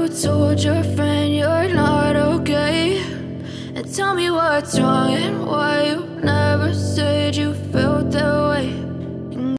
told your friend you're not okay? And tell me what's wrong and why you never said you felt